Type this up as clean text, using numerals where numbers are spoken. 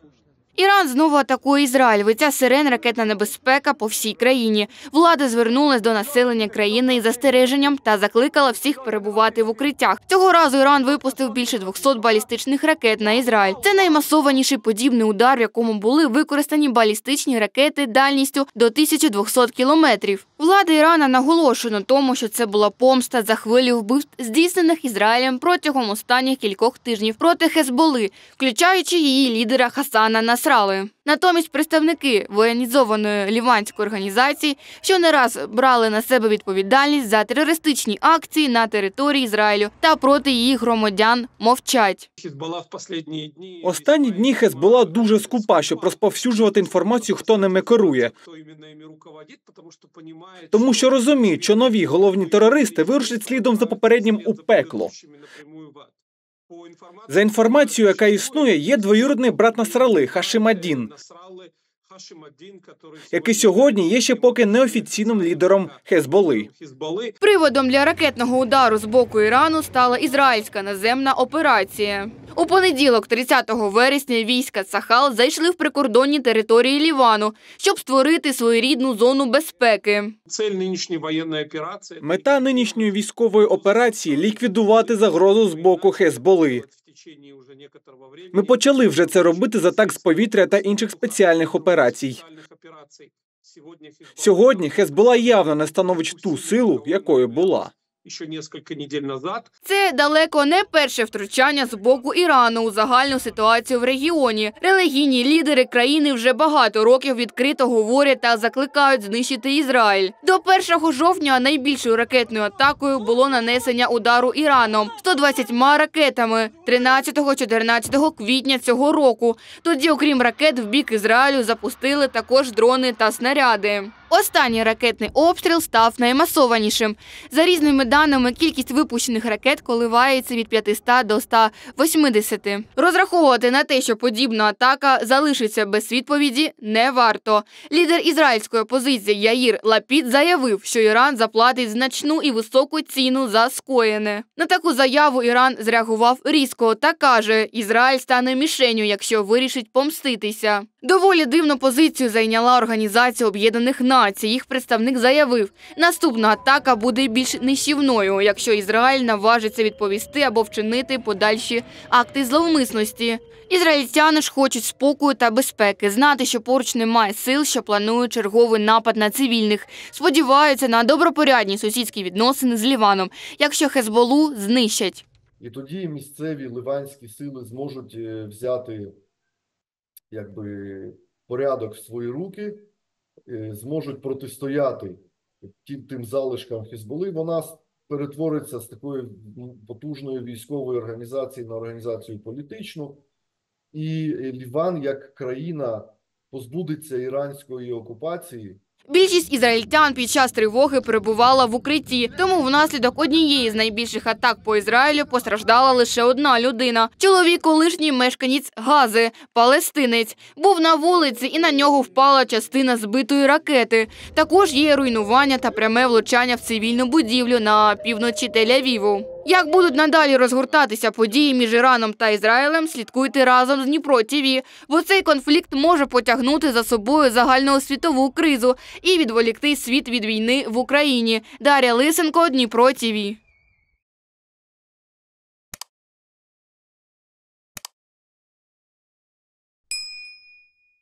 Іран знову атакує Ізраїль. Виття сирен, ракетна небезпека по всій країні. Влада звернулась до населення країни із застереженням та закликала всіх перебувати в укриттях. Цього разу Іран випустив більше 200 балістичних ракет на Ізраїль. Це наймасованіший подібний удар, в якому були використані балістичні ракети дальністю до 1200 кілометрів. Влада Ірана наголошує на тому, що це була помста за хвилю вбивств, здійснених Ізраїлем протягом останніх кількох тижнів проти Хезболи, включаючи її лідера Хасана Насралли. Натомість представники воєнізованої ліванської організації, що не раз брали на себе відповідальність за терористичні акції на території Ізраїлю та проти її громадян, мовчать. Останні дні Хезбола дуже скупа, щоб розповсюджувати інформацію, хто ними керує. Тому що розуміють, що нові головні терористи вирушать слідом за попереднім у пекло. За інформацією, яка існує, є двоюрідний брат Насралли – Хашим ад-Дін, який сьогодні є ще поки неофіційним лідером Хезболи. Приводом для ракетного удару з боку Ірану стала ізраїльська наземна операція. У понеділок, 30 вересня, війська Цахал зайшли в прикордонні території Лівану, щоб створити своєрідну зону безпеки. Мета нинішньої військової операції – ліквідувати загрозу з боку Хезболи. Ми почали вже це робити з атак з повітря та інших спеціальних операцій. Сьогодні Хезбола явно не становить ту силу, якою була. Це далеко не перше втручання з боку Ірану у загальну ситуацію в регіоні. Релігійні лідери країни вже багато років відкрито говорять та закликають знищити Ізраїль. До 1 жовтня найбільшою ракетною атакою було нанесення удару Іраном 120 ракетами 13-14 квітня цього року. Тоді, окрім ракет, в бік Ізраїлю запустили також дрони та снаряди. Останній ракетний обстріл став наймасованішим. За різними даними, кількість випущених ракет коливається від 500 до 180. Розраховувати на те, що подібна атака залишиться без відповіді, не варто. Лідер ізраїльської опозиції Яїр Лапід заявив, що Іран заплатить значну і високу ціну за скоєне. На таку заяву Іран зреагував різко та каже, Ізраїль стане мішенью, якщо вирішить помститися. Доволі дивну позицію зайняла Організація Об'єднаних Націй. Їх представник заявив, наступна атака буде більш нищівною, якщо Ізраїль наважиться відповісти або вчинити подальші акти зловмисності. Ізраїльтяни ж хочуть спокою та безпеки, знати, що поруч немає сил, що планують черговий напад на цивільних. Сподіваються на добропорядні сусідські відносини з Ліваном, якщо Хезболу знищать. І тоді місцеві ливанські сили зможуть взяти порядок в свої руки, зможуть протистояти тим залишкам Хезболи. Вона перетвориться з такої потужної військової організації на організацію політичну. І Ліван, як країна, позбудеться іранської окупації. Більшість ізраїльтян під час тривоги перебувала в укритті, тому внаслідок однієї з найбільших атак по Ізраїлю постраждала лише одна людина. Чоловік, колишній мешканець Гази, палестинець, був на вулиці і на нього впала частина збитої ракети. Також є руйнування та пряме влучання в цивільну будівлю на півночі Тель-Авіву. Як будуть надалі розгортатися події між Іраном та Ізраїлем, слідкуйте разом з Дніпро ТВ, бо цей конфлікт може потягнути за собою загальноосвітову кризу і відволікти світ від війни в Україні. Дар'я Лисенко, Дніпро ТВ.